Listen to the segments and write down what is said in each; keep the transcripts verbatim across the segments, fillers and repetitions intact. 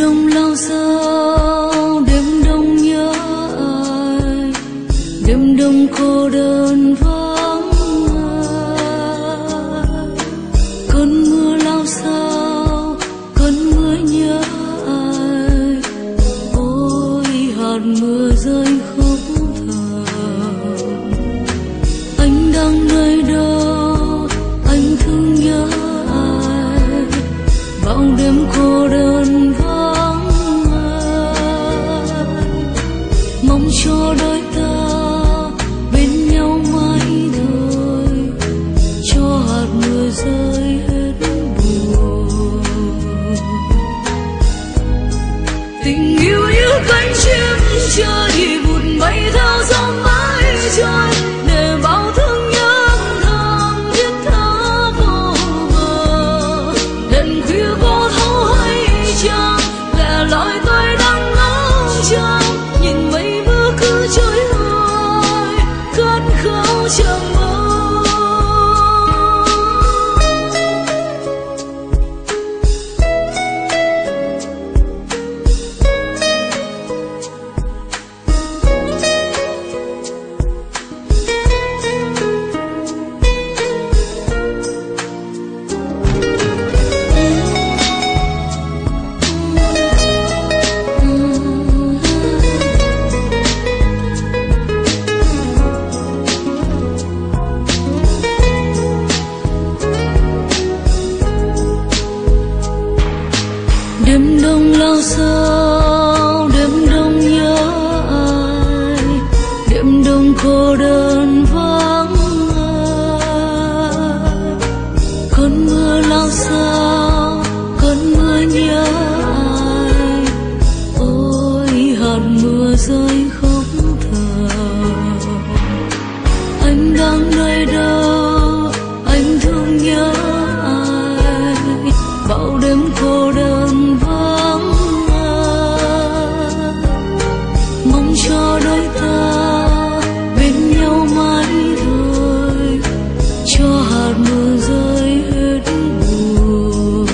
đông lao sao, đêm đông nhớ ai, đêm đông cô đơn vắng ai. Cơn mưa lao sao, cơn mưa nhớ ai, ôi hạt mưa rơi khóc thầm. Anh đang nơi đâu, anh thương nhớ ai, bao đêm cô đơn vắng ai. Mong cho đôi ta bên nhau mãi thôi, cho hạt mưa rơi hết buồn. Tình yêu như cánh chim trời vụt bay theo gió mãi trôi, để bao thương nhớ thầm thiết tha vô bờ. Đêm khuya cô thấu hay chăng, lẻ loi tôi đang ngóng trông, nhìn mây mưa cứ trôi hoài, khát khao chờ mong. Đêm đông lao sao, đêm đông nhớ ai, đêm đông cô đơn vắng ai. Cơn mưa lao sao, cơn mưa nhớ ai, ôi hạt mưa rơi khóc thầm. Anh đang nơi đâu, anh thương nhớ ai, bao đêm cô đơn vắng ai. Mong cho đôi ta bên nhau mãi thôi, cho hạt mưa rơi hết buồn.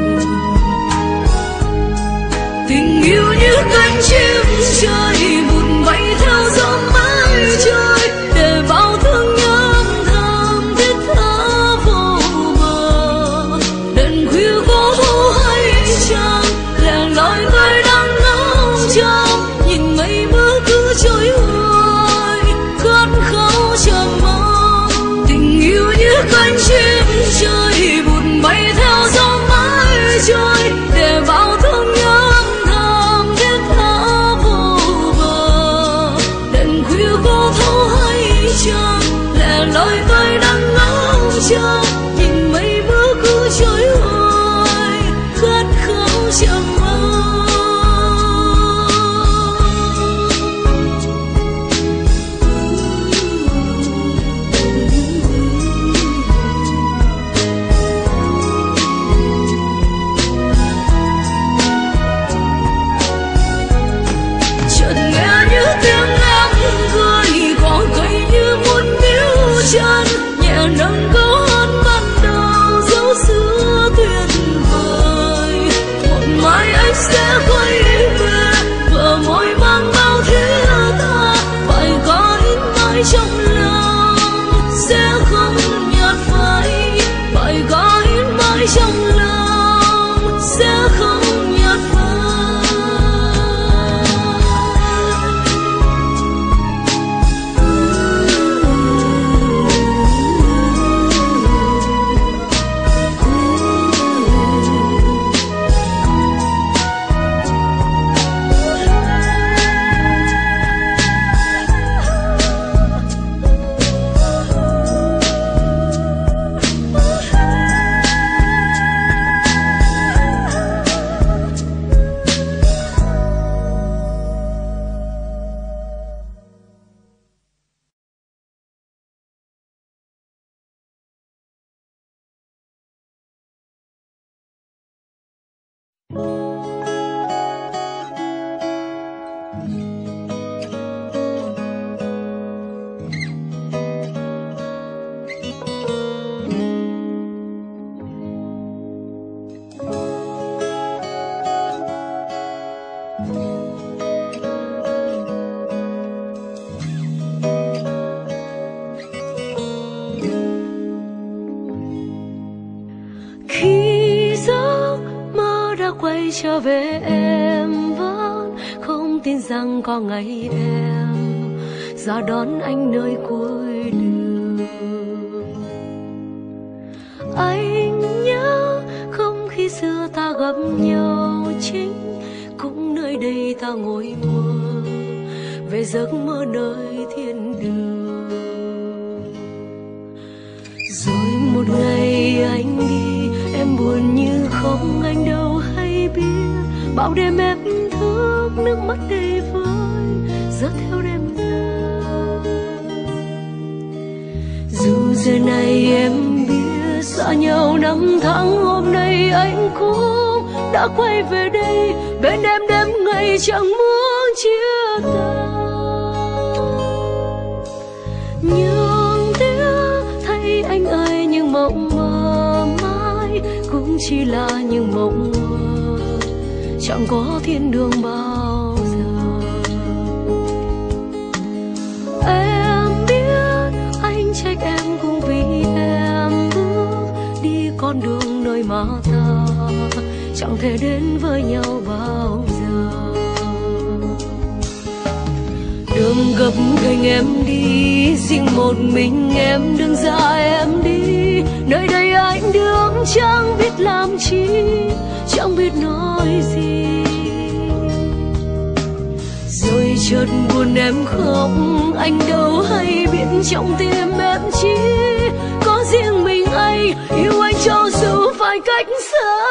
Tình yêu như cánh chim trời vụt bay theo gió mãi trôi, để bao thương nhớ thầm thiết tha vô bờ. Đêm khuya cô thấu hay chăng, lẻ loi tôi đang ngóng trông, nhìn mây mưa cứ trôi hoài, khát khao chờ mong. Tình yêu như cánh chim trời vụt bay theo gió mãi trôi, để bao thương nhớ thầm thiết tha vô bờ. Đêm khuya cô thấu hay chăng, lẻ loi tôi đang ngóng trông, nhìn mây mưa cứ trôi hoài, khát khao chờ mong. Chợt nghe như tiếng em cười, có cây như muốn níu chân, nhẹ nâng câu hát ban đầu dấu xưa tuyệt vời. Một mai anh sẽ quay về, bờ môi mang bao thứ tha, phải có ít mãi trong lòng, sẽ không nhạt phai. Phải có ít mãi trong lòng, sẽ không nhạt phai. đã quay trở về, em vẫn không tin rằng có ngày em ra đón anh nơi cuối đường. Anh nhớ không khi xưa ta gặp nhau, chính cũng nơi đây ta ngồi mơ về giấc mơ nơi thiên đường. Rồi một ngày anh đi, em buồn như không, anh đâu hay biết. Bao đêm em thức, nước mắt đầy vơi rớt theo đêm dài. Dù giờ này em biết xa nhau năm tháng, hôm nay anh cũng đã quay về đây bên em đêm ngày chẳng muốn chia tay. Nhưng tiếc thấy anh ơi, những mộng mơ mãi cũng chỉ là những mộng mơ, chẳng có thiên đường bao giờ. Em biết anh trách em cũng vì em bước đi con đường nơi mà ta chẳng thể đến với nhau bao giờ. Đường gập ghềnh em đi, riêng một mình em đừng ra em đi. Nơi đây anh đứng chẳng biết làm chi, chẳng biết nói gì. Rồi chợt buồn em khóc, anh đâu hay biết trong tim em chỉ có riêng mình anh, yêu anh cho dù phải cách xa.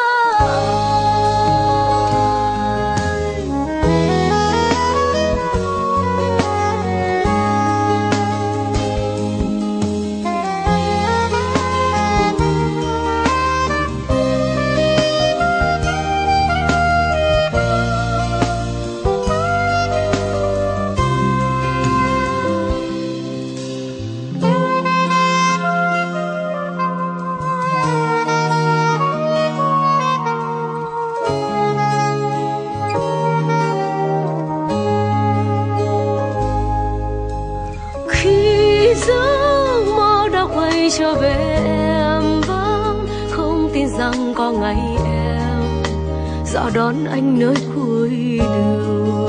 Trở về em vẫn không tin rằng có ngày em ra đón anh nơi cuối đường.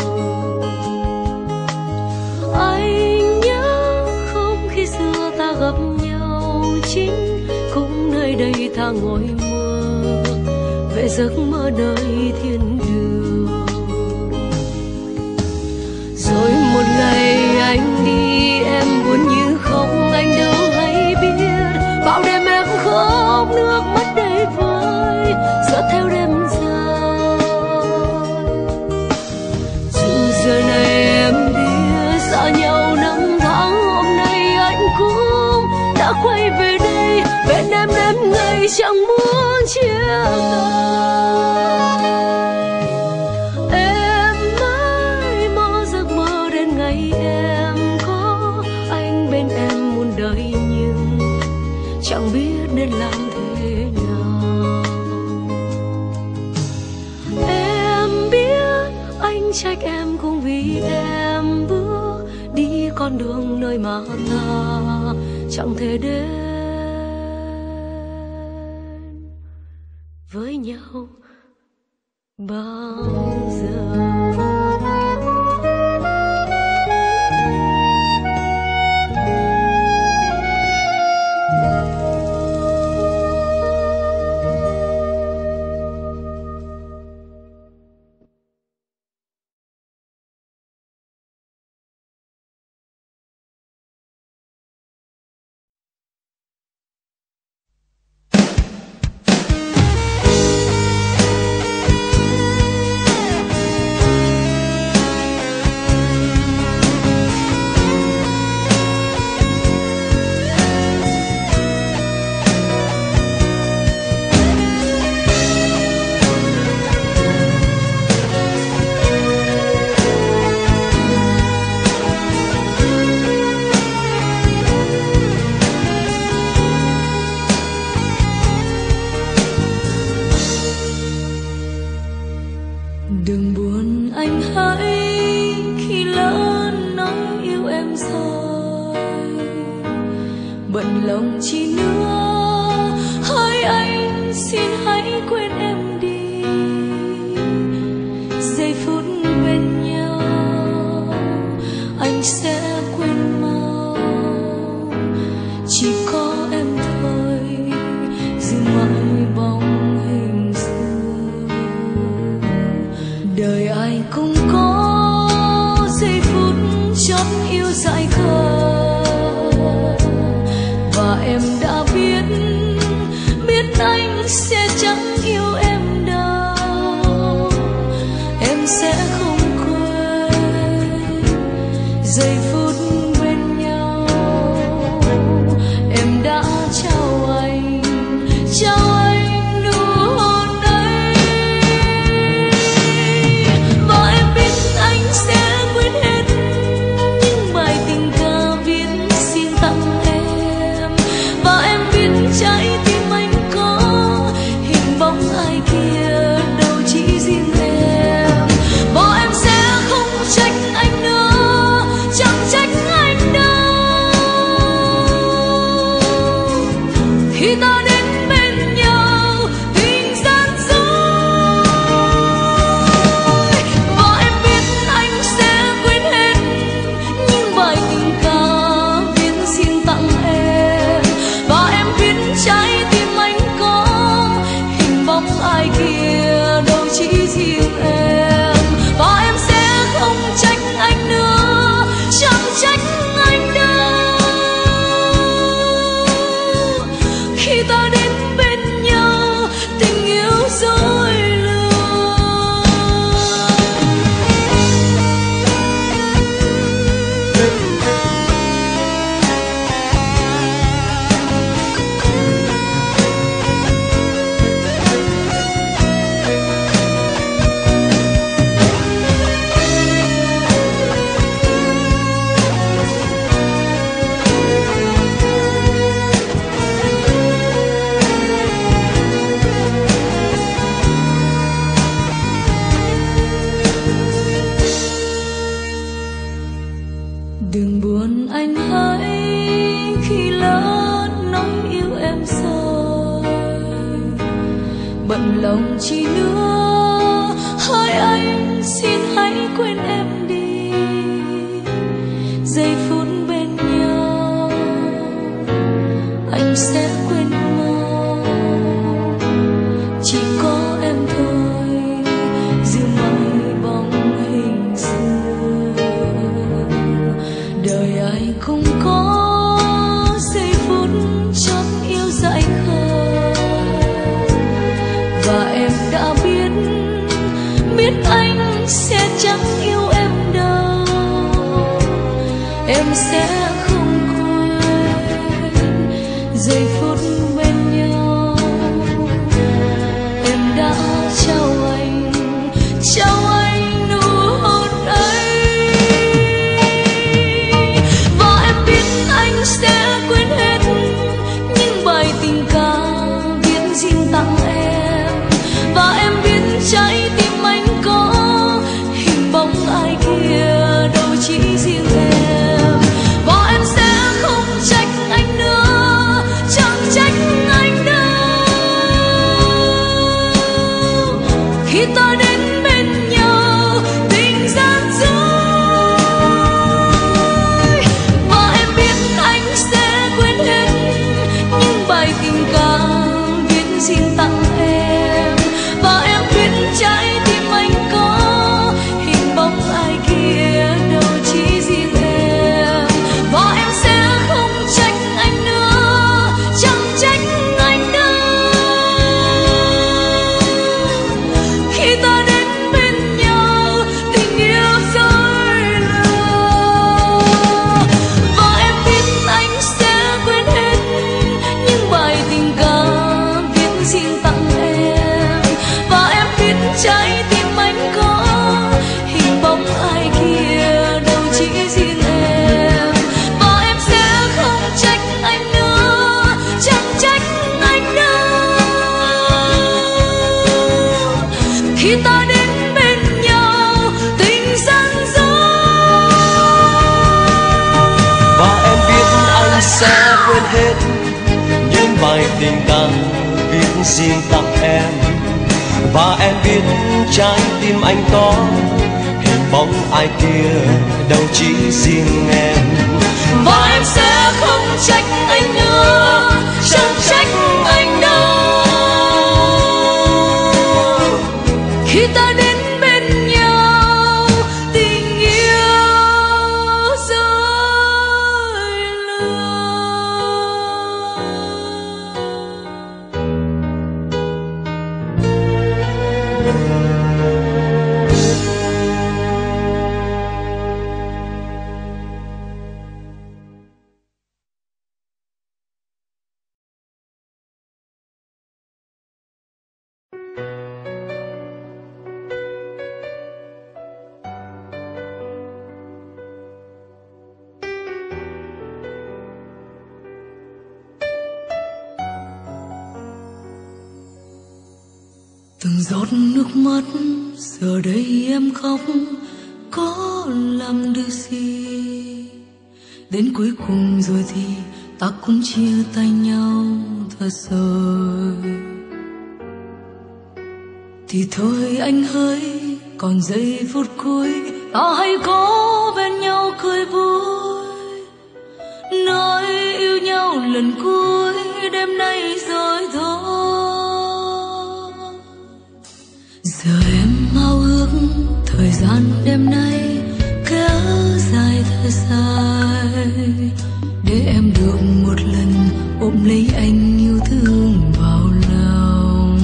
Anh nhớ không khi xưa ta gặp nhau, chính cũng nơi đây ta ngồi mơ về giấc mơ nơi thiên đường. Rồi một ngày anh đi, em buồn như không, anh đâu hay biết. Bao đêm em khóc, nước mắt đầy vơi rớt theo đêm dài. Dù giờ này em đi xa nhau năm tháng, hôm nay anh cũng đã quay về đây bên em đêm ngày chẳng muốn chia tay. Em mãi mơ giấc mơ đến ngày em có anh bên em muôn đời, nhưng chẳng biết nên làm thế nào. Em biết anh trách em cũng vì em bước đi con đường nơi mà ta chẳng thể đến với nhau bao giờ. Đừng buồn anh hãy khi lỡ nói yêu em rồi, bận lòng chi nữa, hỡi anh xin hãy quên em đi. yêu dại khờ. Và em đã biết, biết anh sẽ chẳng yêu em đâu. Em sẽ không quên giây phút bên nhau. Em đã trao anh, trao anh nụ hôn ấy. Và em biết anh sẽ quên hết những bài tình ca viết xin tặng em. Và em biết trái tim anh có hình bóng ai kia, đâu chỉ riêng em. Và em sẽ không trách anh nữa, chẳng trách anh đâu. Khi ta đến bên nhau tình gian dối. Và em biết anh sẽ quên hết những bài tình ca viết xin tặng em. Và em biết trái tim anh có hình bóng ai kia, đâu chỉ riêng em. Và em sẽ không trách anh nữa, chẳng trách anh đâu. Khi ta đến bên nhau tình yêu dối lừa. Đừng buồn anh hãy khi lỡ nói yêu em rồi. Bận lòng chi nữa, hỡi anh xin hãy quên em đi. Giây phút bên nhau anh sẽ quên mau. Chỉ có em thôi giữ mãi bóng hình xưa. Đời ai cũng có giây phút chót yêu dại khờ. Và em đã biết, biết anh sẽ chẳng yêu em đâu. Em sẽ không quên giây phút bên nhau. Em đã trao anh, trao anh nụ hôn ấy. Và em biết anh sẽ quên hết những bài tình ca viết xin tặng em. Và em biết trái tim anh có hình bóng ai kia, đâu chỉ riêng em. Và em sẽ không trách anh nữa, chẳng trách anh đâu. Khi ta đến bên nhau tình gian dối. Và em biết anh sẽ quên hết những bài tình ca viết xin tặng em. Và em biết trái tim anh có hình bóng ai kia, đâu chỉ riêng em. Và em sẽ không trách anh nữa, chẳng trách anh đâu. Khi ta đến bên nhau tình yêu dối lừa. Và em biết anh sẽ quên hết những bài tình ca viết xin tặng em. Và em biết trái tim anh có hình bóng ai kia, đâu chỉ riêng em. Và em sẽ không trách anh nữa, chẳng trách anh đâu. Khi ta đến bên nhau tình gian dối. Và em biết anh sẽ quên hết những bài tình ca viết xin tặng em. Và em biết trái tim anh có hình bóng ai kia, đâu chỉ riêng em. Và em sẽ không trách anh nữa, chẳng trách anh đâu. Khi ta đến bên nhau tình yêu dối. Từng giọt nước mắt giờ đây em khóc có làm được gì, đến cuối cùng rồi thì ta cũng chia tay nhau thật rồi. Thì thôi anh hỡi, còn giây phút cuối ta hãy có bên nhau cười vui, nói yêu nhau lần cuối đêm nay rồi thôi. Giờ em ao ước thời gian đêm nay kéo dài thật dài, để em được một lần ôm lấy anh yêu thương vào lòng.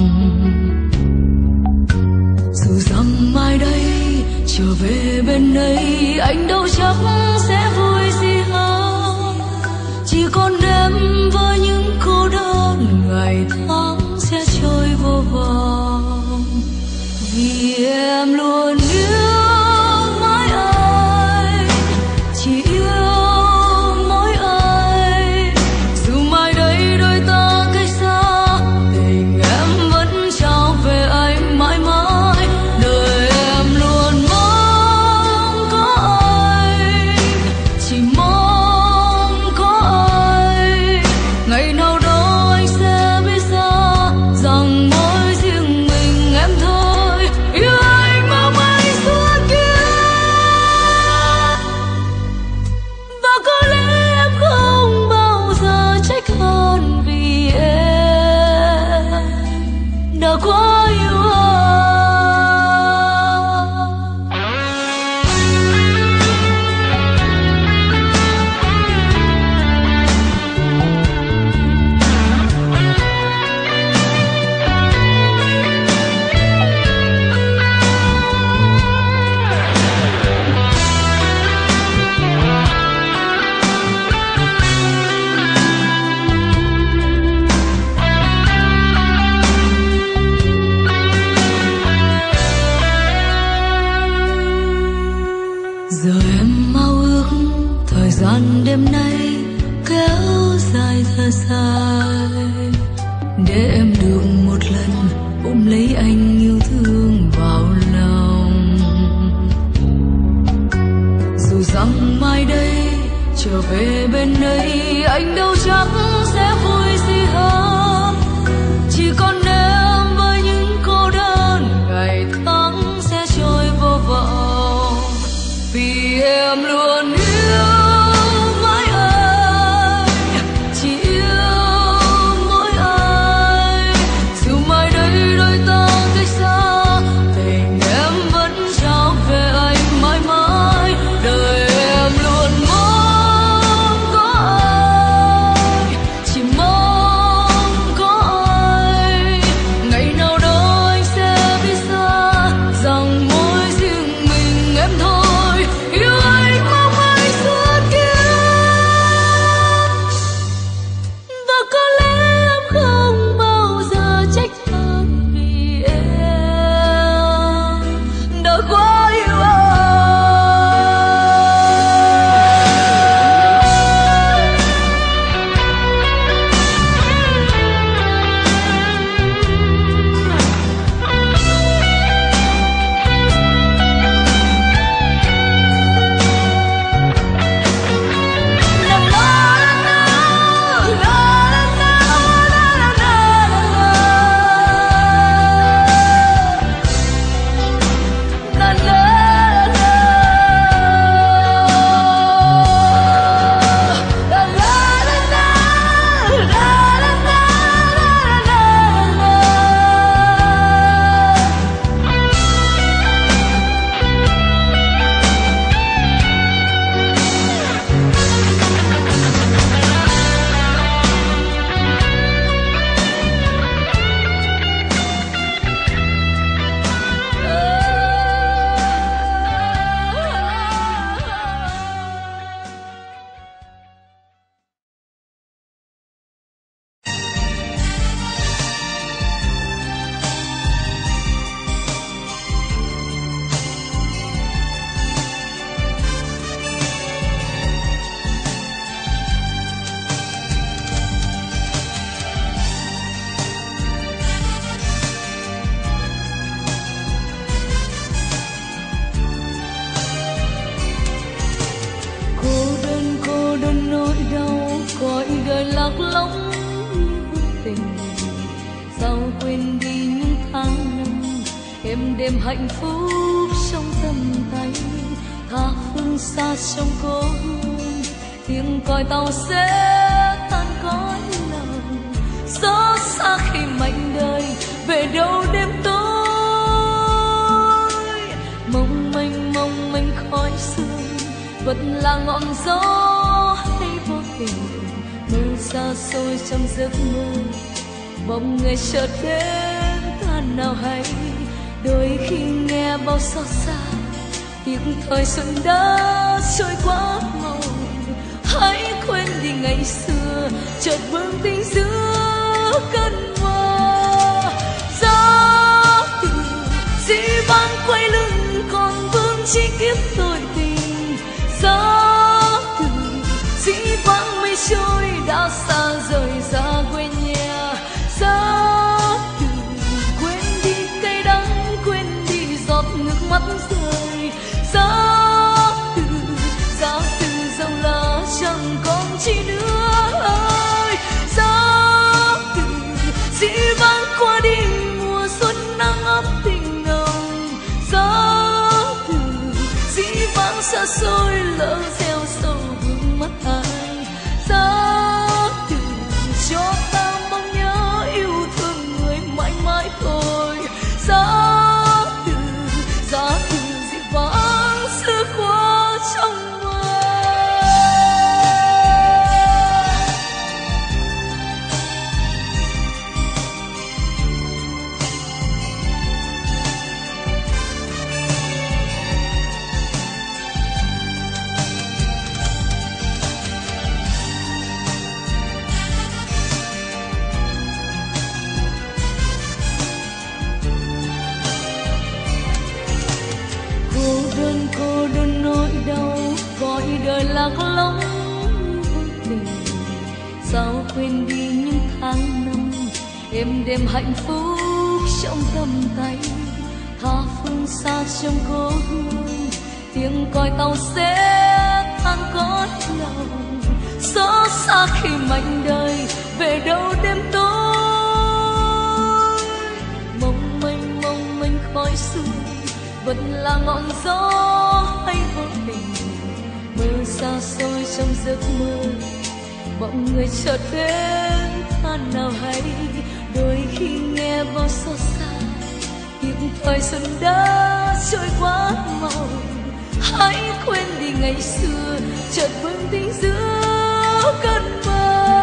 Dù rằng mai đây trở về bên đây anh đâu chắc sẽ vui gì hơn, chỉ còn đêm với những cô đơn, ngày tháng sẽ trôi vô vọng. Vì em luôn yêu mãi anh, chỉ yêu mỗi anh. Dù mai đây đôi ta cách xa, tình em vẫn trao về anh mãi mãi. Đời em luôn mong có anh, chỉ mong có anh. Ngày nào đó anh sẽ biết ra rằng mỗi riêng mình em thôi. Yêu anh mong mãi. êm đêm hạnh phúc trong tầm tay, tha phương xa trong cố hương, tiếng còi tàu sẽ tan cõi lòng. Gió xa khi mảnh đời về đâu đêm tối, mong manh mong manh khói sương vẫn là ngọn gió hay vô tình mơ xa xôi trong giấc mơ. Bỗng người chợt đến ta nào hay, đôi khi nghe bao xót xa, tiếc thời xuân đã trôi quá mau. Hãy quên đi ngày xưa, chợt vương tình giữa cơn mơ. Gió từ dĩ vãng quay lưng còn vương chi kiếp tôi tình. Gió từ dĩ vãng mây trôi đã xa rời xa quê nhà. Gió từ quên đi cay đắng, quên đi giọt nước mắt rơi. Gió từ gió từ dòng lá chẳng còn chi nữa ơi. Gió từ dĩ vãng qua đi mùa xuân nắng ấm tình nồng. Gió từ dĩ vãng xa xôi lỡ gieo sâu vương mắt ai. Gió từ cho ta mong nhớ yêu thương người mãi mãi thôi. Gió từ gió từ dĩ vãng xưa qua trong mơ. Cô đơn cô đơn nỗi đau, cõi đời lạc lõng vô tình. Sao quên đi những tháng năm êm đêm hạnh phúc trong tầm tay, tha phương xa trong cố hương, tiếng còi tàu sẽ tan cõi lòng. Gió xa khi mảnh đời về đâu đêm tối, mong manh mong manh khói sương vẫn là ngọn gió hay vô tình mơ xa xôi trong giấc mơ. Bỗng người chợt đến ta nào hay, đôi khi nghe bao xót xa, tiếc thời xuân đã trôi quá mau. Hãy quên đi ngày xưa, chợt vương tình giữa cơn mơ.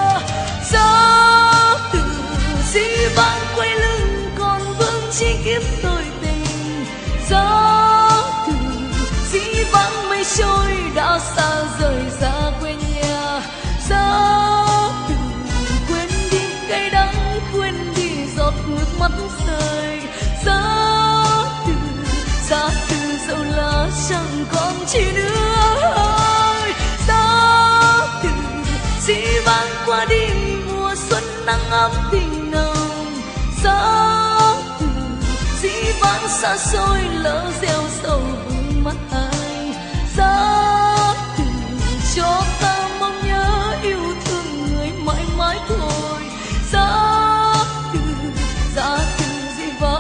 Gió từ dĩ vãng quay lưng còn vương chi kiếp tôi tình. Gió từ dĩ vãng mây trôi đã xa rời xa quê nhà. Gió từ quên đi cay đắng, quên đi giọt nước mắt rơi. Gió từ gió từ dẫu lá chẳng còn chi nữa ơi. Gió từ dĩ vãng qua đi mùa xuân nắng ấm tình nồng. Gió từ dĩ vãng xa xôi lỡ gieo sâu vương mắt ai. Gió từ cho ta mong nhớ yêu thương người mãi mãi thôi. Gió từ gió từ dĩ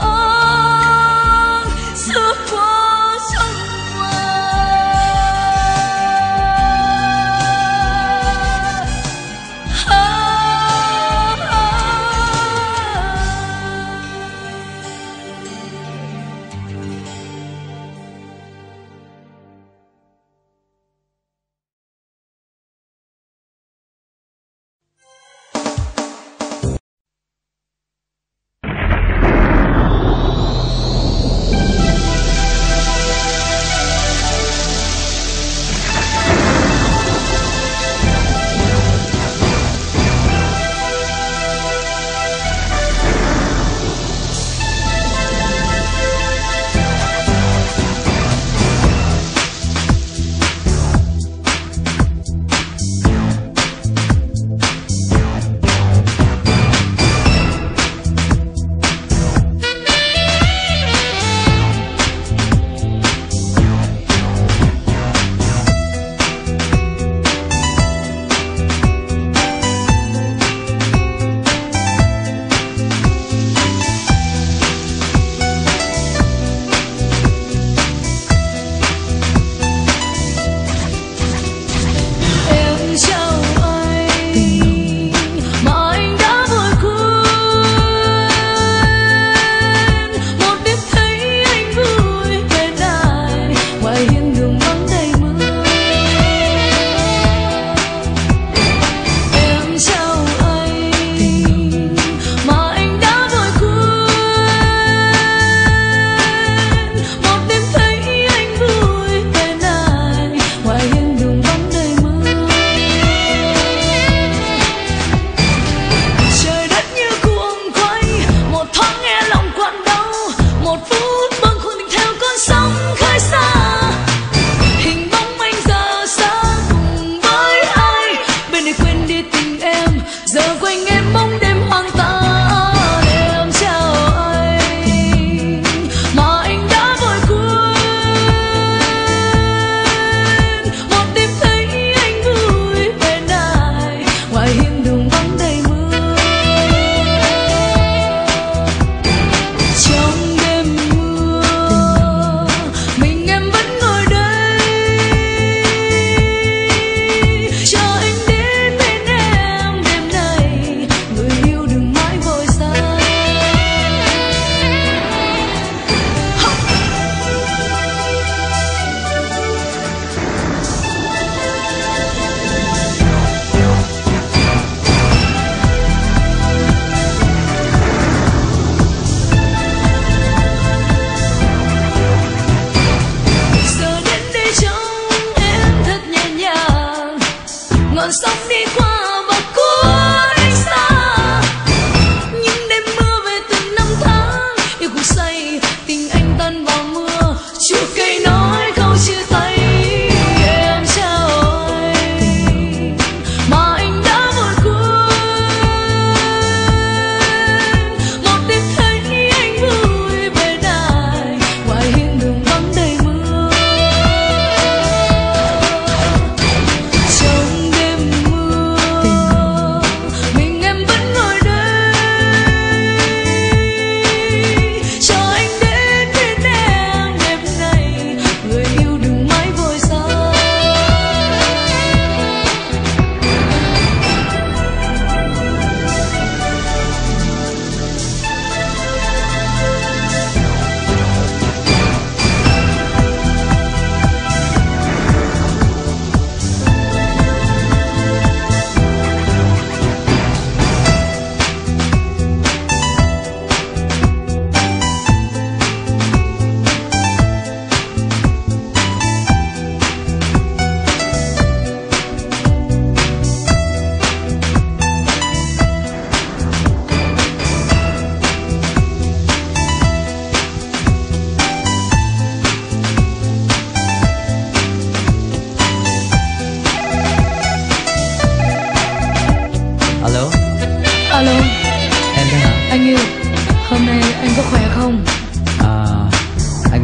vãng xưa qua trong mơ.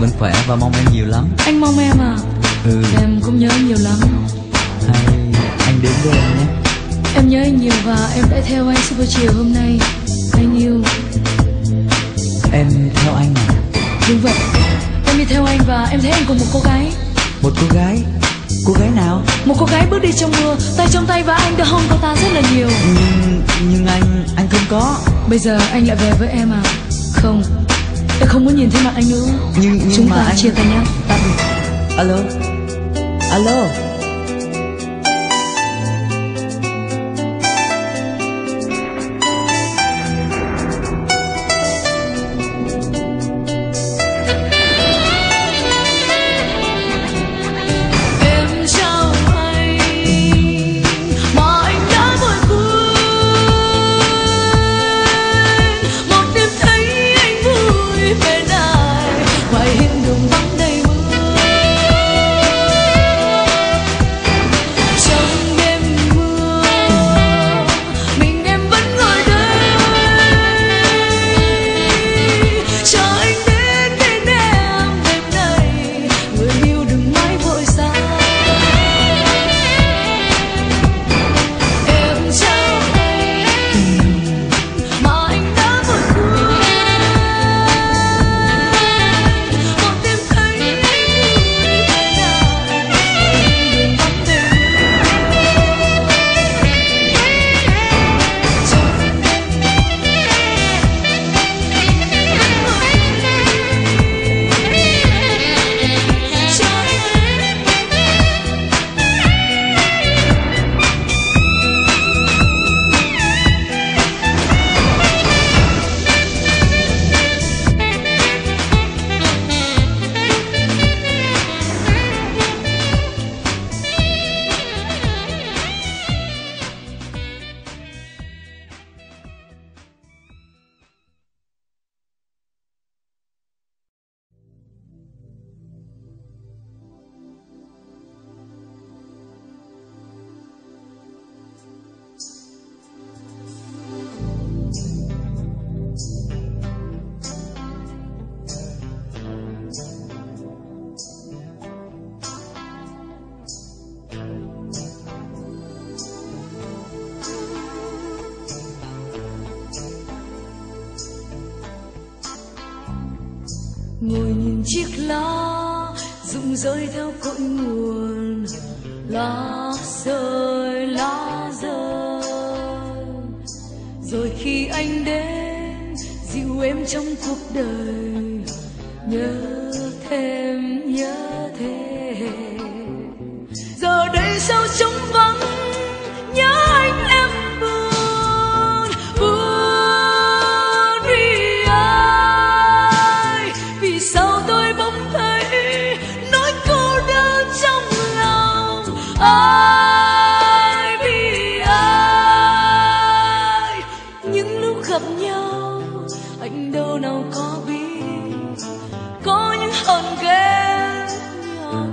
vẫn khỏe và mong em nhiều lắm. Anh mong em à? Ừ. Em cũng nhớ anh nhiều lắm. Hay anh đến với em nhé. Em nhớ anh nhiều và em đã theo anh suốt buổi chiều hôm nay. Anh yêu. Em theo anh à? Đúng vậy. Em đi theo anh và em thấy anh cùng một cô gái. Một cô gái? Cô gái nào? Một cô gái bước đi trong mưa, tay trong tay và anh đã hôn cô ta rất là nhiều. Nhưng nhưng anh anh không có. Bây giờ anh lại về với em à? Không, em không muốn nhìn thấy mặt anh nữa. Nhưng nhưng chúng mà ta anh... chia tay nhé. Tạm biệt. Alo. Alo. Ngồi nhìn chiếc lá rụng rơi theo cội nguồn, lá rơi lá rơi. Rồi khi anh đến dịu em trong cuộc đời, nhớ thêm nhớ thêm. Giờ đây sao trống vắng, nhớ anh em buồn buồn vì ai, vì sao tôi bỗng thấy nỗi cô đơn trong lòng. Ai vì ai, những lúc gặp nhau anh đâu nào có biết, có những hờn ghen nhỏ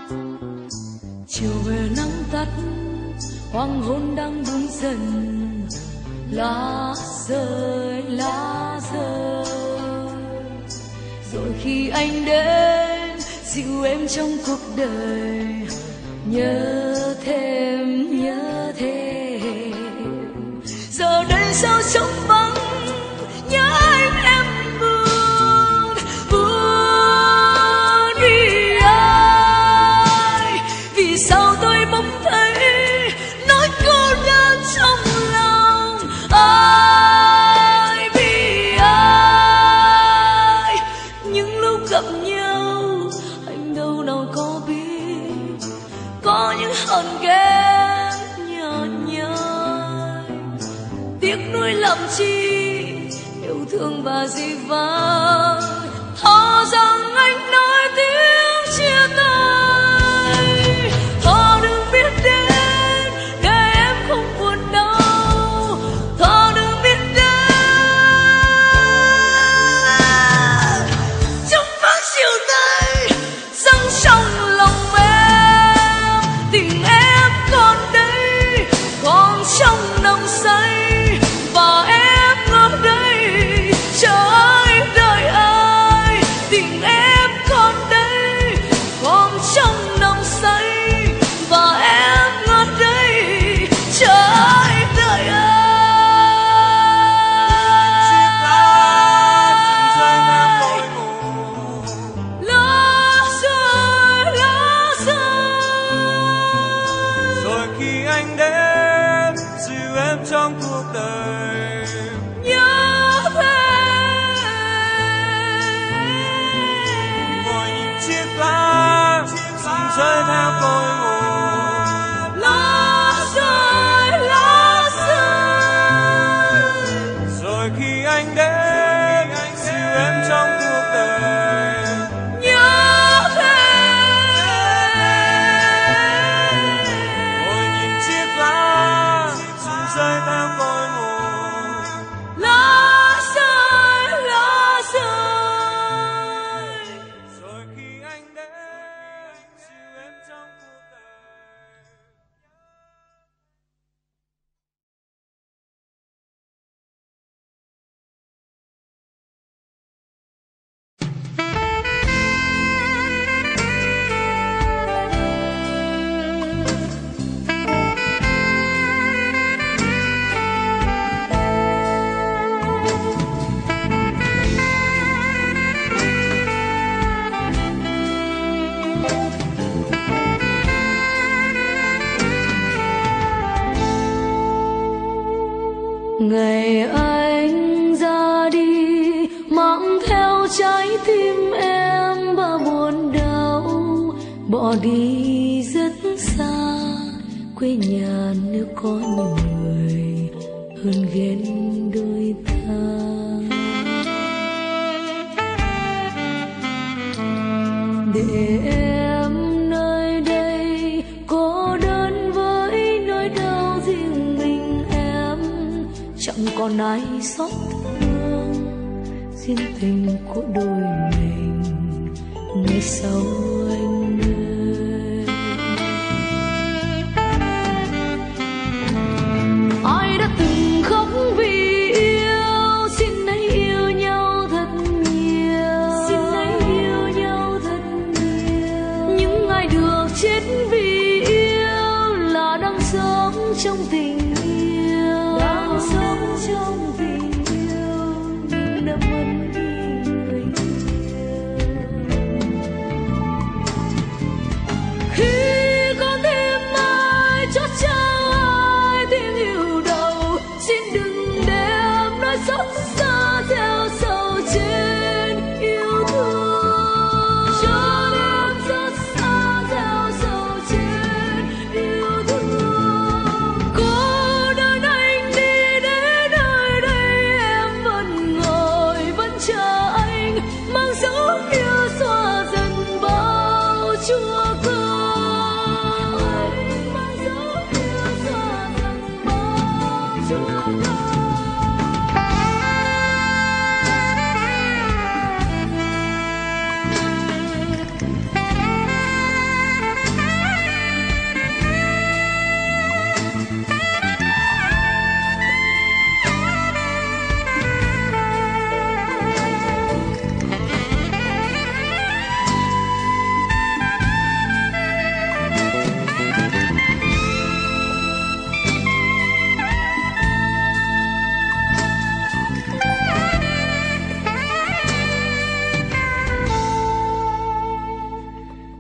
chiều về nắng tắt, hoàng hôn đang buông dần, lá rơi lá rơi. Rồi khi anh đến dịu em trong cuộc đời, nhớ thêm nhớ thêm. Giờ đây sao trống vắng, nhớ anh em buồn buồn vì ai. Vì sao tôi bỗng thấy nỗi cô đơn trong lòng ai, vì ai. Những lúc gặp nhau anh đâu nào có biết, có những hờn ghen nhỏ nhoi, tiếc nuối làm chi yêu thương và dĩ vãng. Thà rằng anh nói tiếng chia tay, thà đừng biết đến để em không buồn đau, thà đừng biết đến trong vắng chiều nay dâng trong lòng em. Tình em còn đây, còn trong nồng say, và em ở đây chờ ai đợi ai. Tình em còn đây, còn trong nồng say, và em ở đây chờ ai đợi ai. Lá rơi lá rơi. Rồi khi anh đến dìu em trong cuộc đời, Nhớ thêm ngồi nhìn chiếc lá rụng rơi theo cội nguồn. lá rơi lá rơi. Rồi khi anh đến dìu em trong cuộc đời, Nhớ thêm ngồi nhìn chiếc lá rụng rơi theo cội nguồn. lá rơi lá rơi. Rồi khi anh đến dìu em trong cuộc đời. Ngày anh ra đi mang theo trái tim em và buồn đau, bỏ đi rất xa quê nhà nếu có nhiều người hơn ghen đôi ta. Để em nơi đây cô đơn với nỗi đau riêng mình em, chẳng còn ai xót thương riêng tình của đôi mình. Ngày sau anh ơi, ai đã từng khóc vì yêu, xin hãy yêu nhau thật nhiều, xin hãy yêu nhau thật nhiều. Những ai được chết vì yêu là đang sống trong tình yêu, đang sống trong tình yêu nhưng đã mất đi người yêu. Khi có thêm ai chót trao ai tiếng yêu đầu, xin đừng để em nói xót xa theo sầu trên yêu thương. Cho em xót xa theo sầu trên yêu thương. Cô đơn anh đi đến nơi đây, em vẫn ngồi vẫn chờ anh, mang dấu yêu xóa dần bao chua cơn. Anh mang dấu yêu xóa dần bao chua cơn.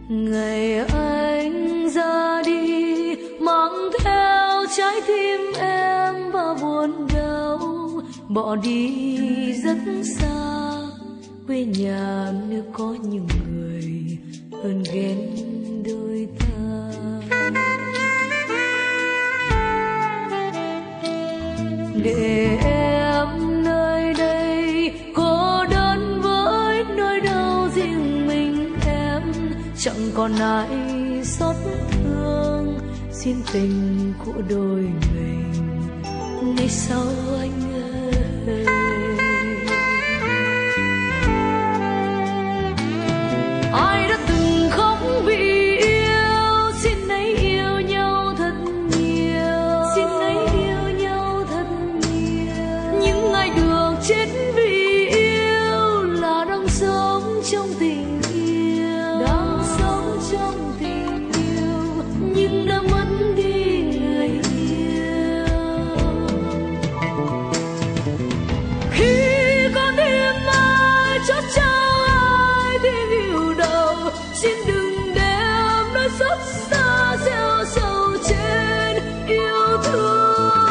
Ngày anh ra đi mang theo trái tim em và buồn đau, bỏ đi rất xa quê nhà nơi có nhiều người hơn ghen đôi ta. Để em nơi đây cô đơn với nỗi đau riêng mình em, chẳng còn ai xót thương, xin tình của đôi mình ngày sau anh ơi. Ai đã từng khóc vì yêu, xin hãy yêu nhau thật nhiều, xin hãy yêu nhau thật nhiều. Những ai được chết vì yêu là đang sống trong tình yêu, đang sống trong tình yêu nhưng đã mất đi người yêu. Khi con tim ai chót trao ai tiếng yêu đầu, xin đừng đem nỗi xót xa gieo sầu trên yêu thương.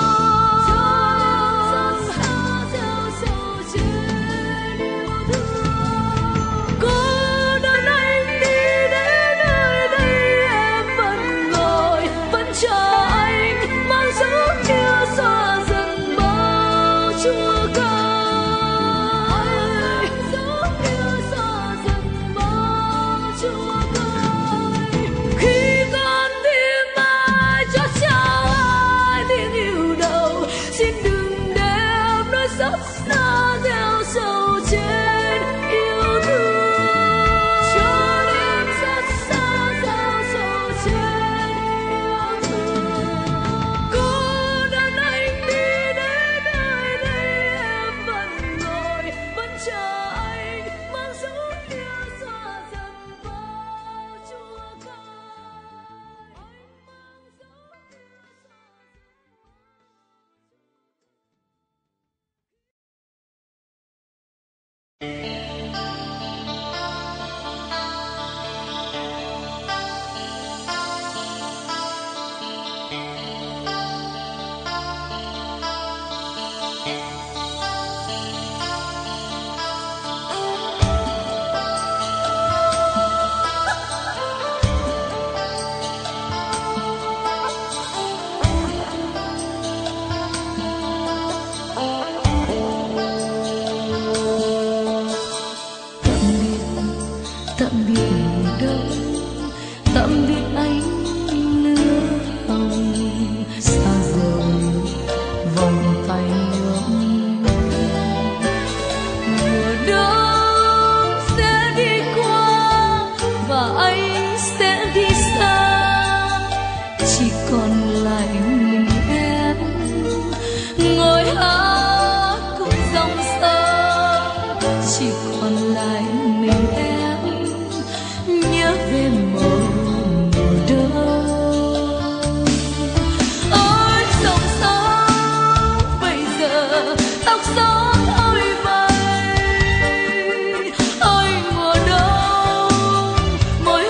Cô đơn anh đi đến nơi đây em vẫn ngồi vẫn chờ anh, mang dấu yêu xóa dần bao chua cay. Dấu yêu xóa dần bao chua cay. Khi con tim ai chót trao ai tiếng yêu đầu, xin đừng đem nỗi xót xa gieo sầu trên yêu thương. Cho đêm xót xa gieo sầu trên yêu thương. Cô đơn anh đi đến nơi đây em vẫn ngồi vẫn chờ anh, mang dấu yêu xóa dần bao chua cay. Tạm biệt đâu, tạm biệt anh lửa hồng, xa rồi vòng tay ôm. Mùa đông sẽ đi qua và anh sẽ đi xa, chỉ còn lại mình em ngồi hát cùng dòng sông, chỉ còn lại mình em nhớ về mùa mùa đông. Ôi dòng sông bây giờ tóc gió thôi bay, ôi mùa đông mỗi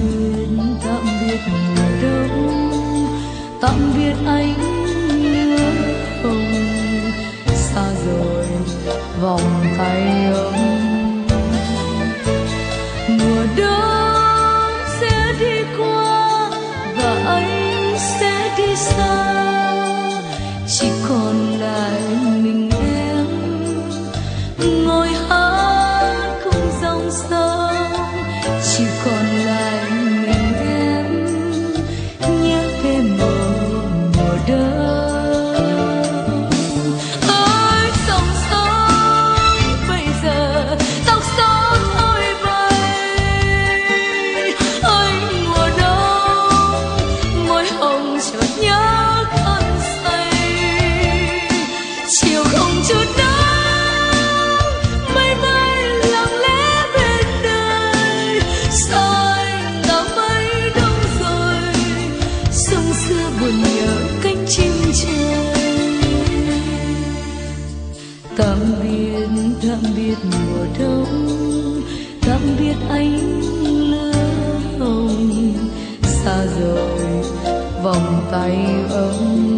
biệt, tạm biệt mùa đông, tạm biệt ánh lửa hồng, xa rồi vòng tay ấm. Mùa đông sẽ đi qua và anh sẽ đi xa, chỉ còn lại mình em ngồi hát cùng dòng sông, chỉ còn lại mình em nhớ về mùa mùa đông. Ơi dòng sông bây giờ tóc gió thôi bay, ơi mùa đông môi hồng chợt nhớ khăn say, chiều không chút nắng mây bay lặng lẽ bên đời, sao anh đã mấy đông rồi, sông xưa buồn nhớ cánh chim trời. Tạm biệt, tạm biệt mùa đông, tạm biệt ánh lửa hồng, xa rồi vòng tay ấm.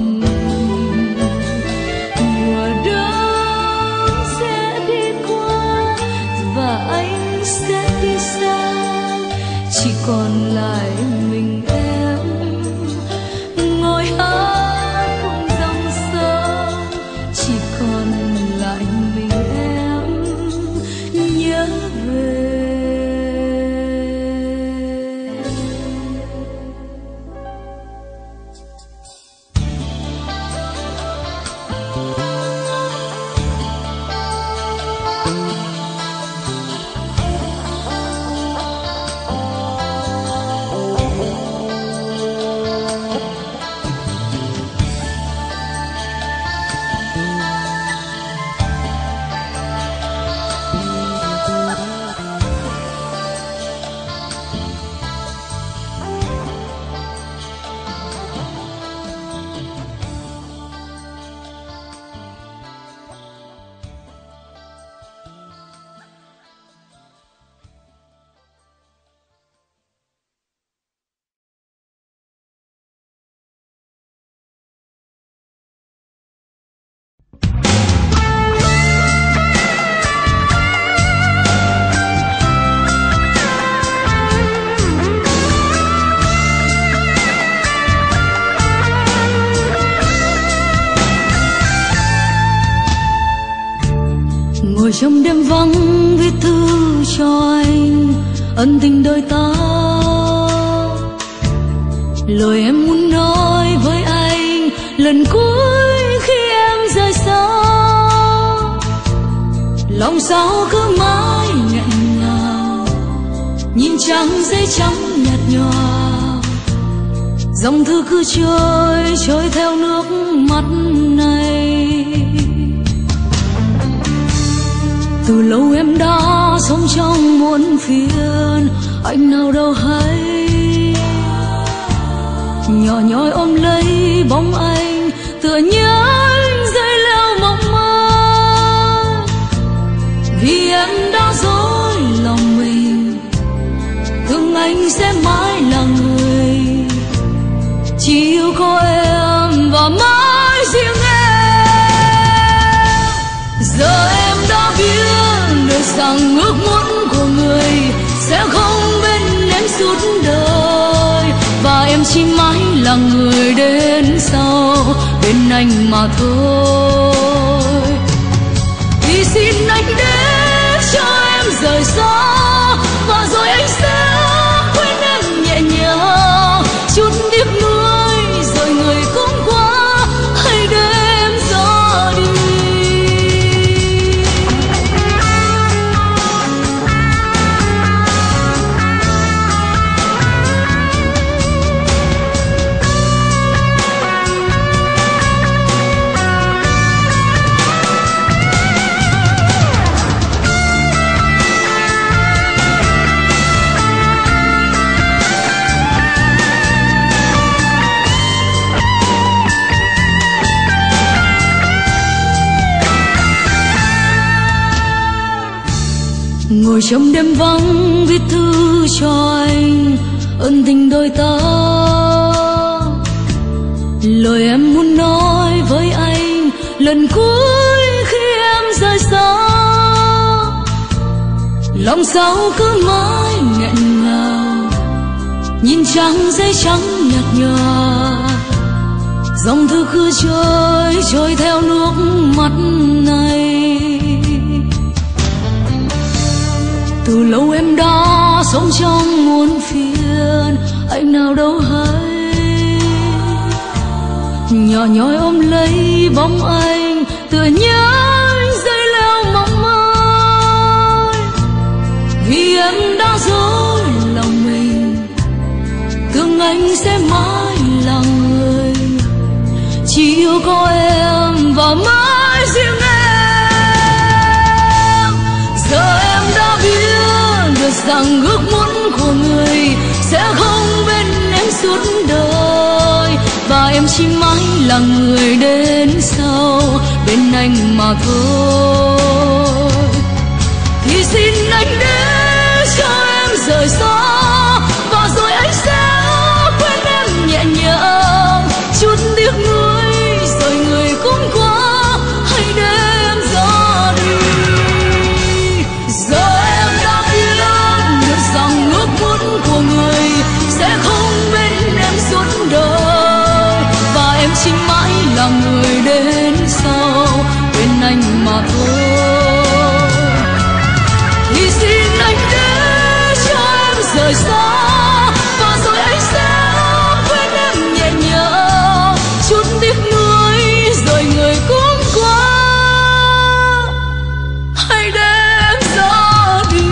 Mùa đông sẽ đi qua và anh sẽ đi xa, chỉ còn lại mình em ngồi hát cùng dòng sông, chỉ còn lại mình em nhớ về. Ngồi trong đêm vắng viết thư cho anh, ân tình đôi ta, lời em muốn nói với anh lần cuối khi em rời xa. Lòng sao cứ mãi nghẹn ngào, nhìn trắng giấy trắng nhạt nhòa, dòng thư cứ trôi trôi theo nước mắt này. Từ lâu em đã sống trong muôn phiền, anh nào đâu hay nhỏ nhoi ôm lấy bóng anh, tựa nhớ anh rơi leo mộng mơ. Vì em đã dối lòng mình, thương anh sẽ mãi là người chỉ yêu có em và mãi riêng em. Giờ em đã biết được rằng ước muốn của người sẽ không bên em suốt đời, và em chỉ mãi là người đến sau bên anh mà thôi. Vì xin anh để cho em rời xa, và rồi anh sẽ quên em nhẹ nhàng, chút tiếc nuối rồi người cũng qua, hãy để em ra đi. Ngồi trong đêm vắng viết thư cho anh, ơn tình đôi ta. Lời em muốn nói với anh lần cuối khi em rời xa, lòng sao cứ mãi nghẹn ngào, nhìn trăng giấy trắng nhạt nhòa, dòng thư cứ trôi trôi theo nước mắt này. Từ lâu em đã sống trong muôn phiền, anh nào đâu hay nhỏ nhoi ôm lấy bóng anh, tựa nhớ dây leo mong mỏi. Vì em đã dối lòng mình, tưởng anh sẽ mãi là người chỉ yêu có em và mãi riêng em. Giờ em đã biết được rằng ước muốn của người sẽ không bên em suốt đời, và em chỉ mãi là người đến sau bên anh mà thôi. Thì xin anh để cho em rời xa, và rồi anh sẽ quên em nhẹ nhàng. Chút tiếc nuối rồi người cũng qua, hãy để em ra đi. Giờ em đã biết được rằng ước muốn của người sẽ không bên em suốt đời, và em chỉ mãi là người đến sau bên anh mà thôi. Thì xin anh để cho em rời xa, và rồi anh sẽ quên em nhẹ nhàng. Chút tiếc nuối rồi người cũng qua, hãy để em ra đi.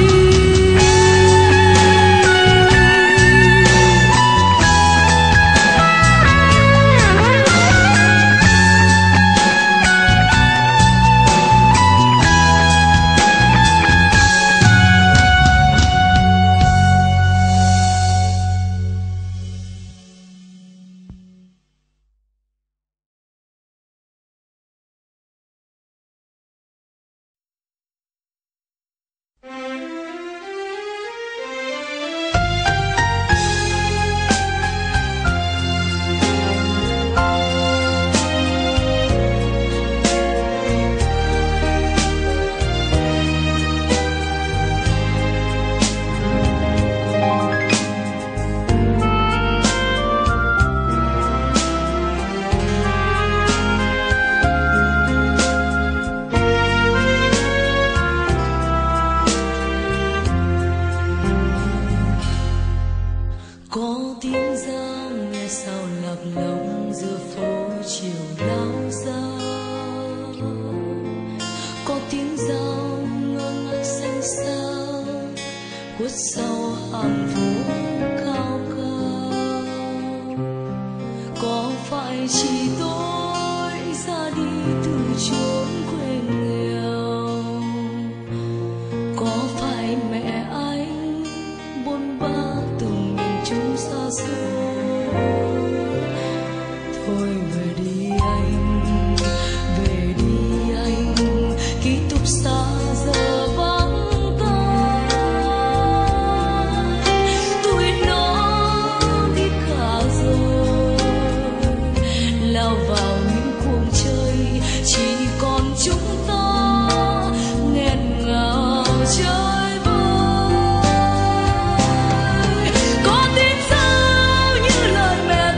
Có tin sao như lời mẹ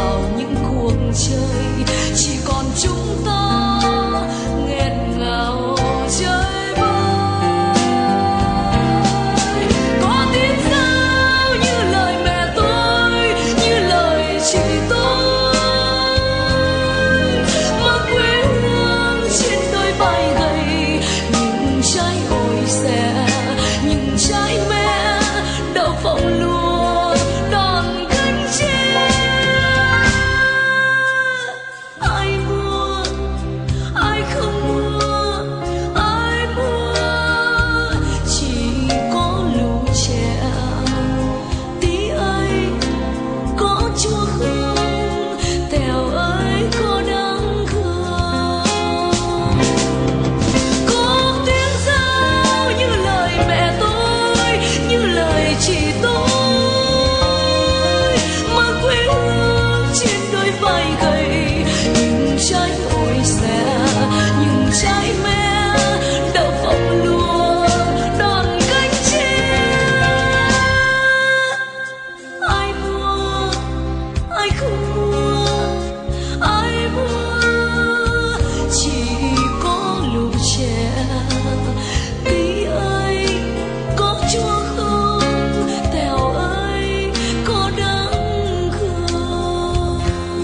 vào những cuộc chơi chỉ còn chúng ta nghẹn ngào chơi vơi. Có tiếng sao như lời mẹ tôi, như lời chị tôi, mà quê hương trên đôi vai gầy, những trái ổi xẻ, những trái mẹ đậu phộng lúa đòn cánh chim. Ai mua, ai không mua, ai mua, chỉ có lũ trẻ tí ấy có chua không, tèo ấy có đáng thương. Có tiếng sao như lời mẹ tôi, như lời chị tôi, mà quê hương trên đôi vai gầy, những trái ổi xẻ, những trái mẹ đậu phộng lúa đòn cánh chim. Ai mua, ai không mua, ai mua, chỉ có lũ trẻ tí ấy có chua không, tèo ấy có đáng thương.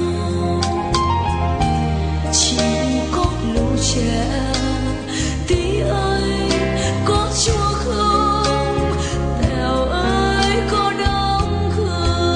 Chỉ có lũ trẻ tí ấy có chua không, tèo ấy có đáng thương.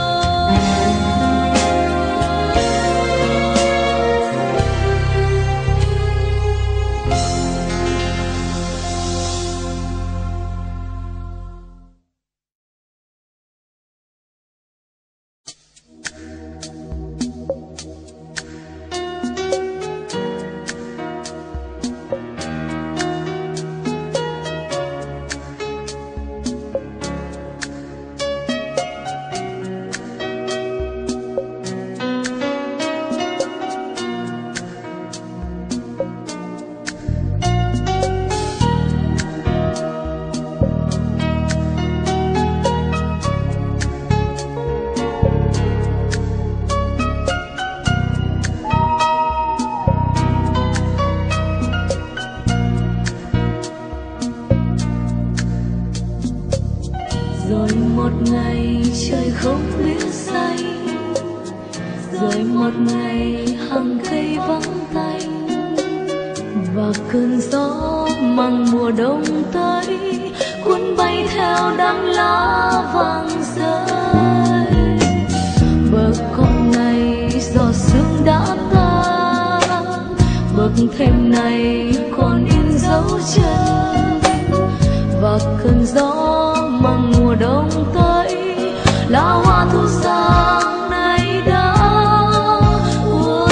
Rồi một ngày trời không biết xanh, rồi một ngày hàng cây vắng tanh, và cơn gió mang mùa đông tới cuốn bay theo đám lá vàng rơi. Bờ cỏ này gió sương đã tan, bậc thềm này còn in dấu chân, và cơn gió mang mùa đông tới là hoa thu sang nay đã úa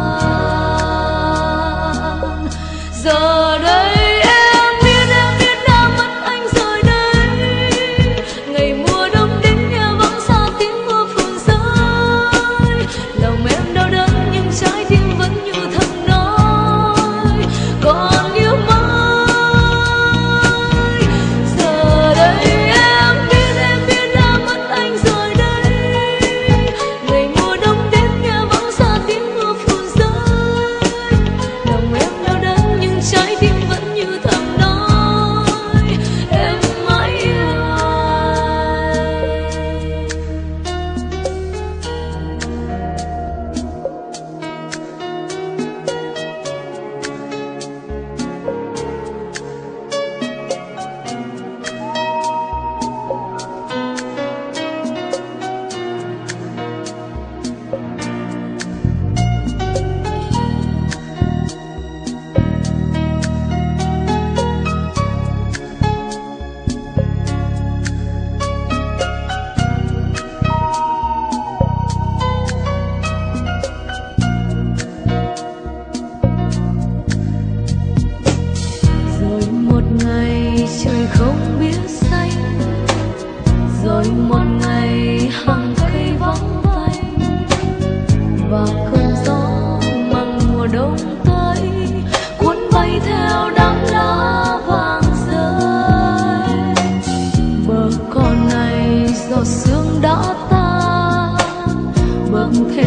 tàn. Giờ đây em biết, em biết đã mất anh rồi đây. Ngày mùa đông đến nhà vắng xa tiếng mưa phùn rơi, lòng em đau đớn nhưng trái tim vẫn như thầm nói có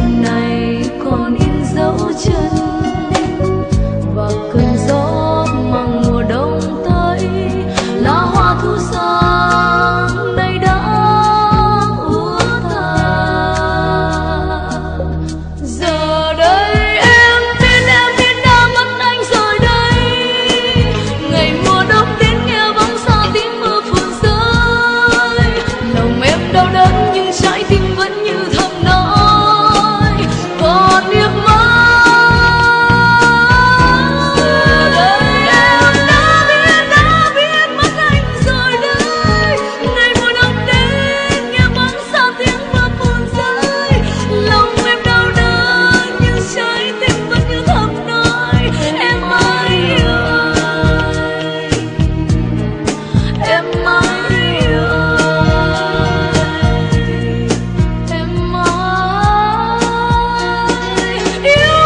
hồn này còn in dấu chân và cơn gió mang mùa đông tới, lá hoa thu sang nay đã úa tàn. Giờ đây em biết, em biết đã mất anh rồi đây. Ngày mùa đông đến nghe vắng xa tiếng mưa phùn rơi, lòng em đau đớn nhưng trái tim vẫn như thầm nói còn yêu mãi. Giờ đây em đã biết, đã biết mất anh rồi đây. Ngày mùa đông đến nghe vắng xa tiếng mưa phùn rơi, lòng em đau đớn nhưng trái tim vẫn như thầm nói em mãi yêu anh, em mãi yêu anh, em mãi yêu anh.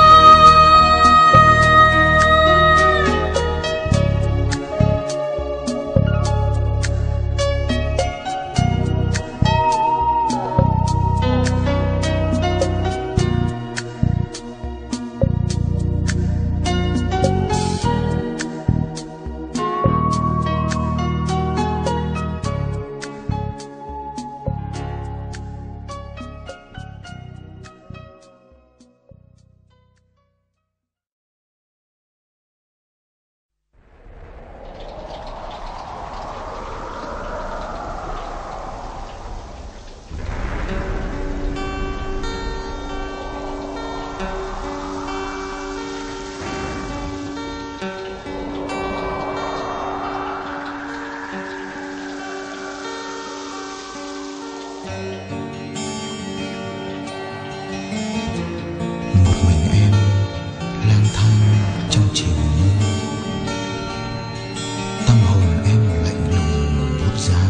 Một mình em lang thang trong chiều mưa, tâm hồn em lạnh lùng bút giá.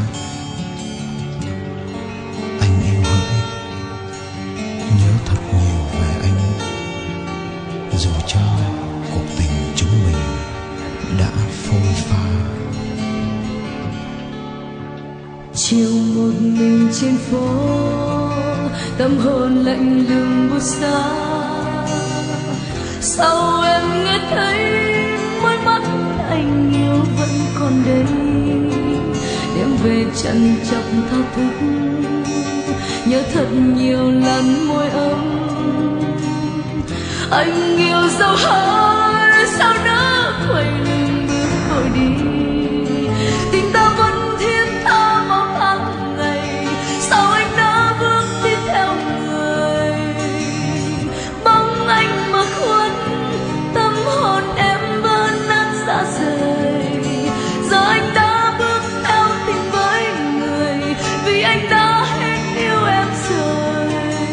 Anh yêu hỡi, nhớ thật nhiều về anh, dù cho cuộc tình chúng mình đã phôi pha. Chiều một mình trên phố, tâm hồn lạnh lùng buốt giá. Sao em nghe thấy môi mắt anh yêu vẫn còn đây, đêm về trằn trọc thao thức, nhớ thật nhiều lần môi ấm. Anh yêu dấu hỏi sao nỡ quay lưng bước vội đi, tình ta vẫn thiết tha vào tháng ngày. Sao anh đã bước đi theo người bóng anh mà khuất, tâm hồn em vẫn nát xa rời. Giờ anh đã bước theo tình với người, vì anh đã hết yêu em rồi.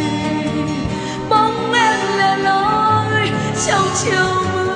Bóng em lẻ loi trong chiều mưa.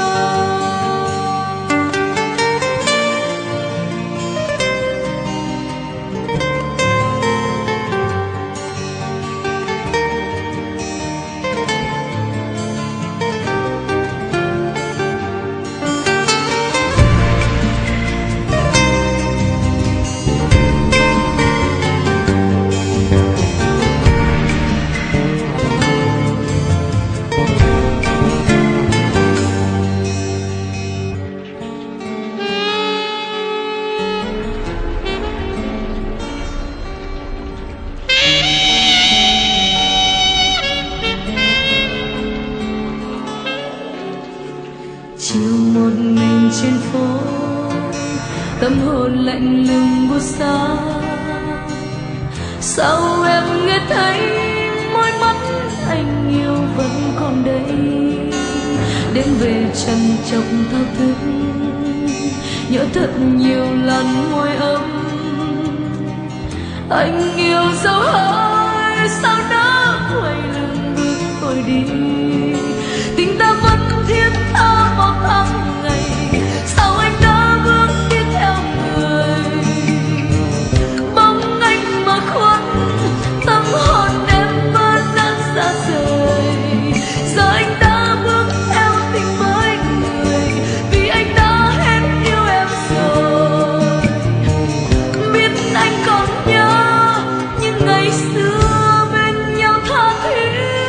Chiều một mình trên phố, tâm hồn lạnh lùng buốt giá. Sao em nghe thấy môi mắt anh yêu vẫn còn đây, đêm về trằn trọc thao thức, nhớ thật nhiều lần môi ấm. Anh yêu dấu hỏi sao đã quay lưng bước vội đi, tình ta vẫn thiết tha vào tháng ngày. Sao anh đã bước đi theo người bóng anh mà khuất, tâm hồn em vẫn đang xa rời. Giờ anh đã bước theo tình với người, vì anh đã hết yêu em rồi. Biết anh còn nhớ những ngày xưa bên nhau tha thiết.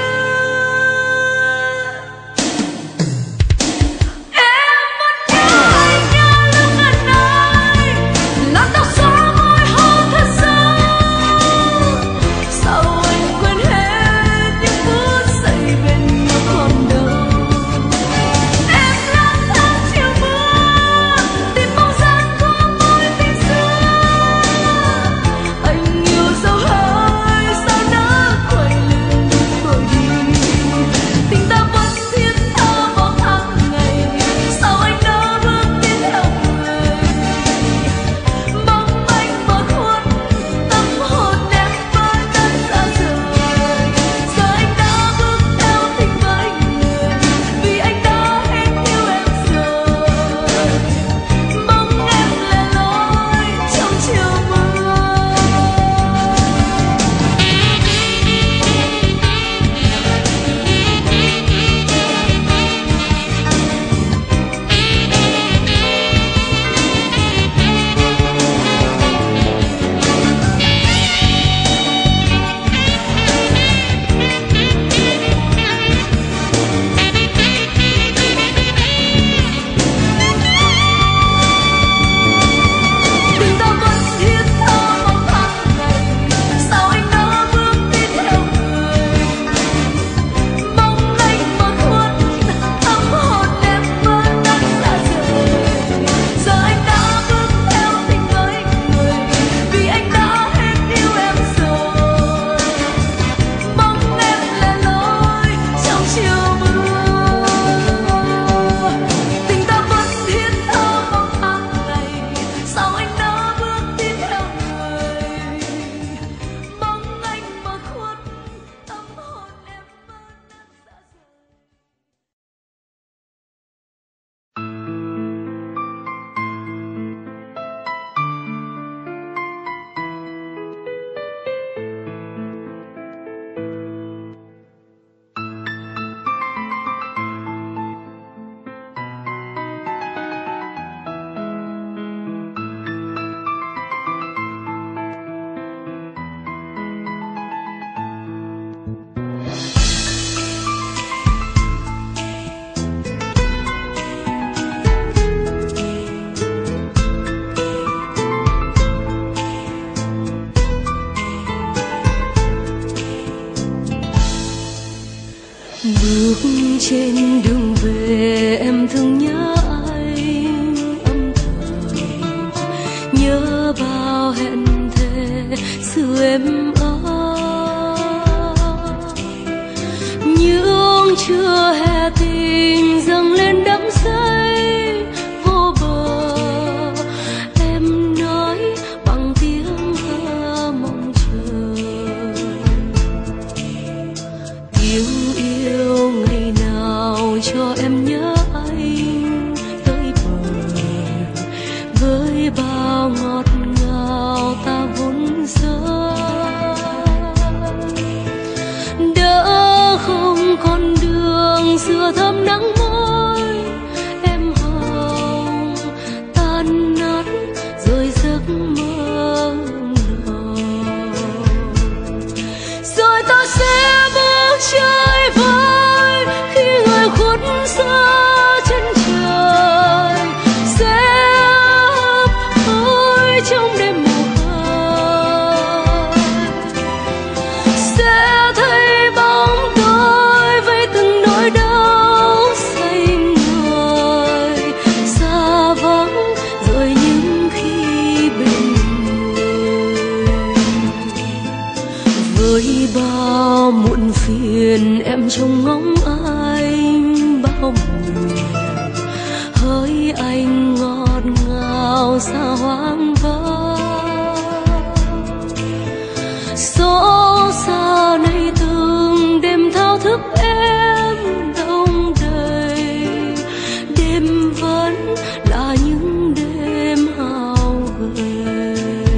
Bước trên đường về em thương nhớ anh âm thầm, nhớ bao hẹn thề xưa em ơi, nhưng chưa hè tình dâng lên đắm say vô bờ. Em nói bằng tiếng thơ mong chờ, yêu yêu ngày nào cho em nhớ anh tới bờ, với bao ngọt ngào ta vốn dở. Đỡ không còn đường xưa thơm nắng môi em hồng tan nát rồi giấc mơ đầu. Rồi ta sẽ bước chơi vơi khi người khuất xa chân trời, sẽ hấp hối trong đêm mù khơi, sẽ thấy bóng tôi với từng nỗi đau say người, xa vắng rồi những khi bên người. Với bao muộn phiền em trông ngóng anh bao mùa, hỡi anh ngọt ngào xa hoang vắng. Số xa này từng đêm thao thức em đông đầy, đêm vẫn là những đêm hao gầy.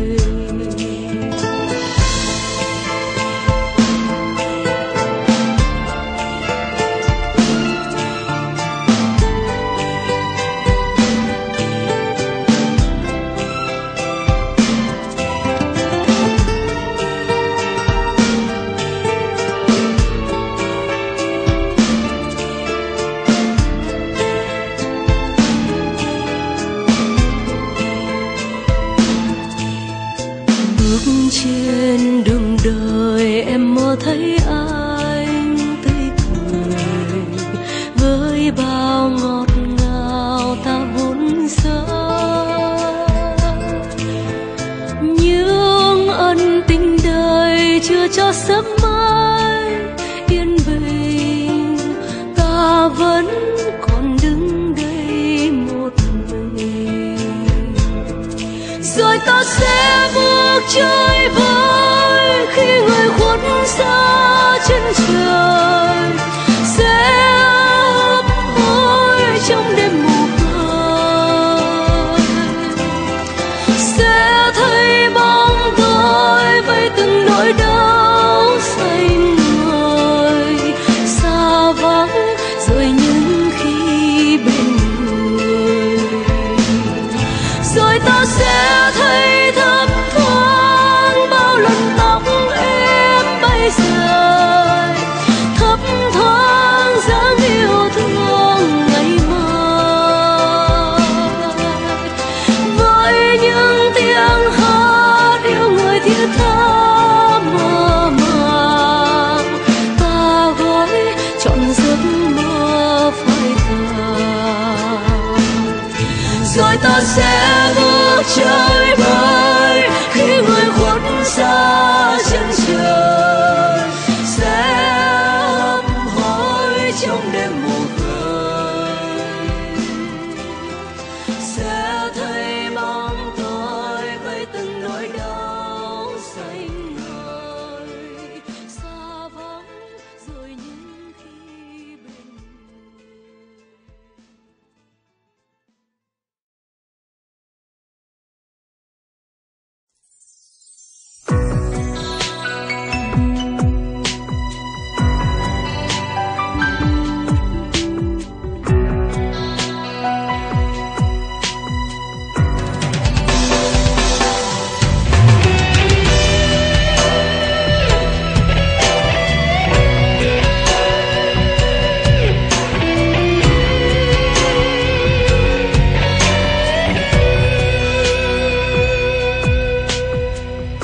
Trên đường đời em mơ thấy anh tươi cười, với bao ngọt ngào ta vốn dở. Nhưng ân tình đời chưa cho sớm mai yên bình, ta vẫn còn đứng đây một mình. Rồi ta sẽ bước chơi vơi khi người khuất xa chân trời, sẽ hấp hối trong đêm mù khơi, sẽ thấy bóng tôi với từng nỗi đau say người, xa vắng rồi những khi bên người. Rồi ta sẽ thấy thấp thoáng bao lần tóc em bay rời, thấp thoáng dáng yêu thương ngày mai, với những tiếng hát yêu người thiết tha mơ màng, ta gói trọn giấc mơ phai tàn. Rồi ta sẽ bước chơi vơi khi người khuất xa chân trời, sẽ hấp hối trong đêm mù khơi, sẽ thấy bóng tôi với từng nỗi đau say người, xa vắng rồi những khi bên người.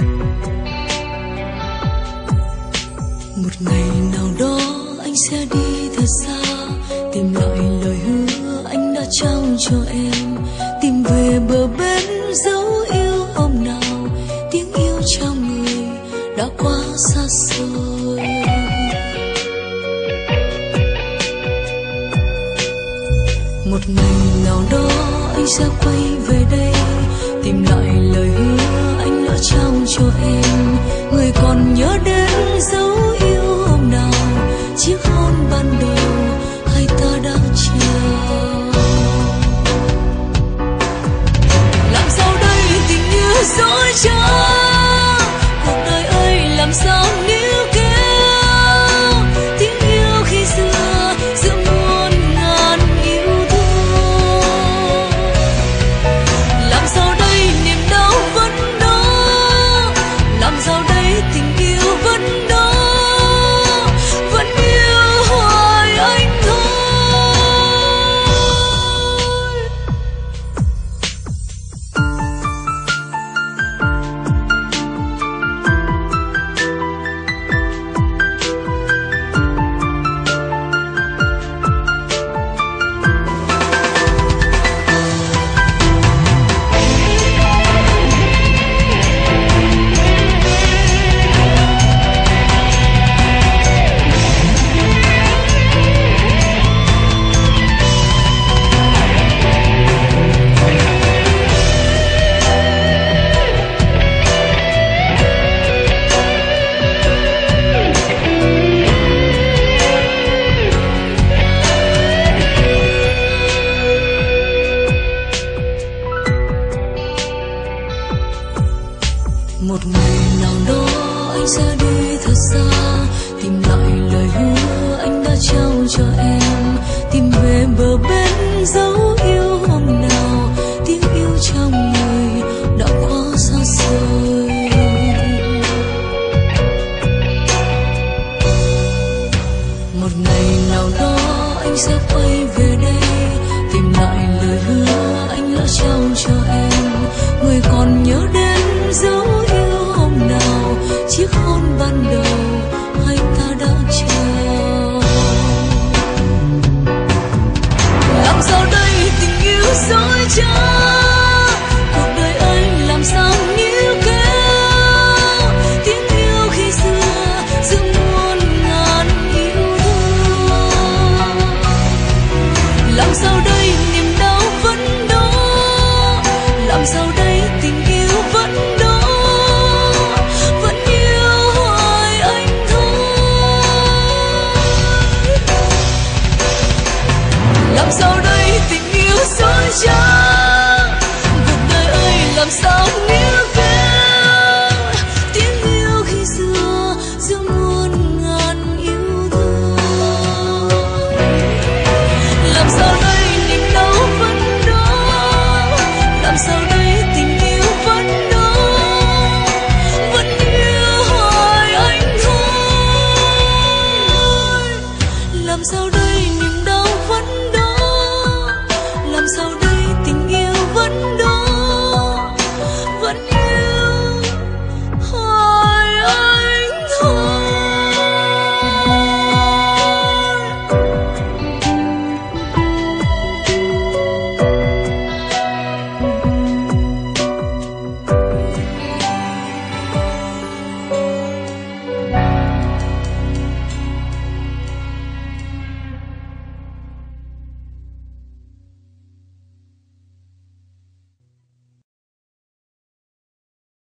Một ngày nào đó anh sẽ đi thật xa, tìm lại lời hứa anh đã trao cho em, tìm về bờ bên dấu yêu hôm nào, tiếng yêu trong người đã quá xa xôi. Một ngày nào đó anh sẽ quay về đây, tìm lại lời hứa anh đã trao cho em, người còn nhớ đến dấu yêu hôm nào, chiếc hôn ban đầu hay ta đã chờ. Làm sao đây tình yêu dối trá, cuộc đời ơi làm sao níu kéo, tiếng yêu khi xưa giữa muôn ngàn yêu thương. Làm sao đây niềm đau vẫn đó, làm sao đây tình yêu vẫn đó, vẫn yêu hoài anh thôi. Một ngày nào đó anh sẽ đi thật xa, tìm lại lời hứa anh đã trao cho em, tìm về bờ bên dấu yêu hôm nào, tiếng yêu trong người đã quá xa xôi. Một ngày nào đó anh sẽ quay về đây, tìm lại lời hứa anh đã trao cho em, người còn nhớ đến dấu yêu hôm nào, chiếc hôn ban đầu hay ta đã chờ. Làm sao đây tình yêu dối trá, cuộc đời anh làm sao níu kéo, tiếng yêu khi xưa giữa muôn ngàn yêu thương. Làm sao đây niềm đau vẫn đó, làm sao đây tình yêu vẫn đó, vẫn yêu hoài anh thôi. Làm sao đây tình yêu dối trá, cuộc đời ơi làm sao níu kéo, tiếng yêu khi xưa giữa muôn ngàn yêu thương. Làm sao đây niềm đau vẫn đó, làm sao đây tình yêu vẫn đó, vẫn yêu hoài anh thôi. Làm sao đây